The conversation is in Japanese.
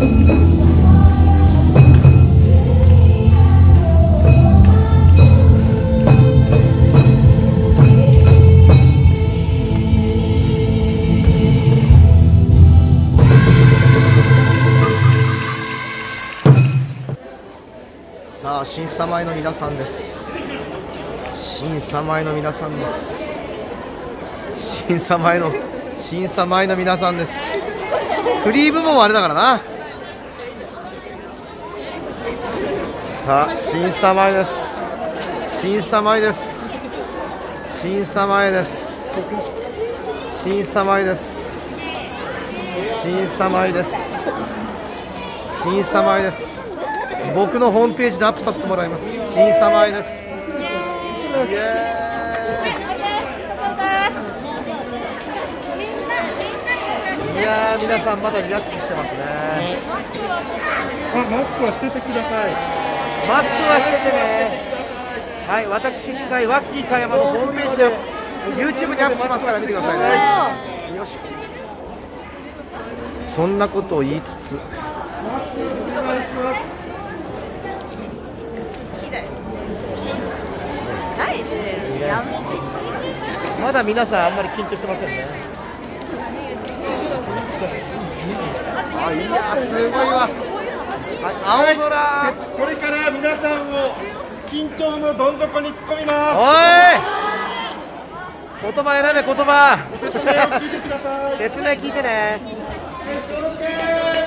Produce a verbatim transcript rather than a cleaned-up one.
さあ、審査前の皆さんです。審査前の皆さんです。審査前の審査前の皆さんです。フリー部門はあれだからな。さあ、審査前です。審査前です。審査前です。審査前です。審査前です。審査前です。僕のホームページでアップさせてもらいます。審査前です。イエーイ。いやー、皆さんまだリラックスしてますね。 あ、マスクはしててください。 マスクはしててね。はい、私司会ワッキー加山のホームページで YouTube にアップしますから見てくださいね。よし。そんなことを言いつつ。まだ皆さんあんまり緊張してませんね。あ、いやー、すごいわ。はい、青空。 これから皆さんを緊張のどん底に突っ込みます。 おい、言葉選べ、言葉。 説明を聞いてください。 説明聞いてね。